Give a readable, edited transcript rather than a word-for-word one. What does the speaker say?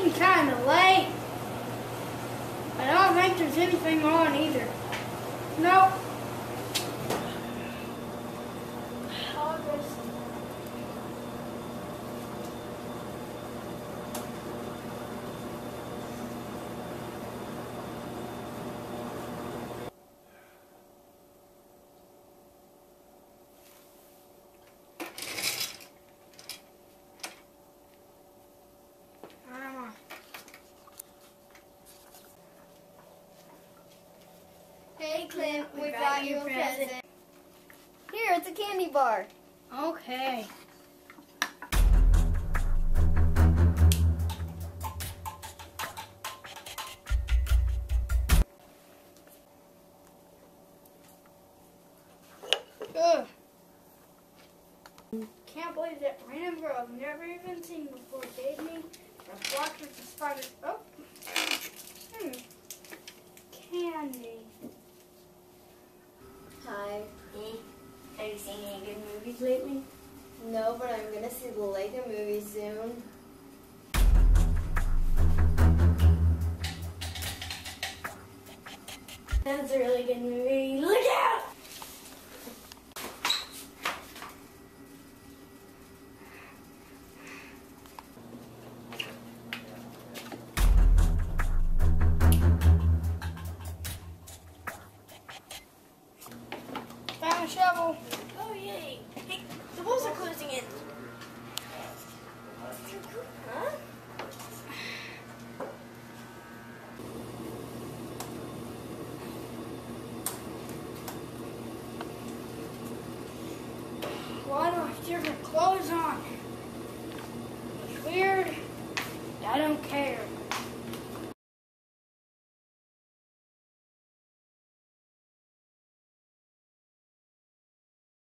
getting kind of late. I don't think there's anything on either. Nope. Hey Clint, we brought you a present. Here, it's a candy bar. Okay. Ugh. Can't believe that random girl I've never even seen before gave me a box with the spider. Oh. Candy. Hi. Have you seen any good movies lately? No, but I'm gonna see the Lego movie soon. That's a really good movie. Look out! Found a shovel. Oh, yay. Hey, the walls are closing in. Huh? Why do I have different clothes on? It's weird. I don't care.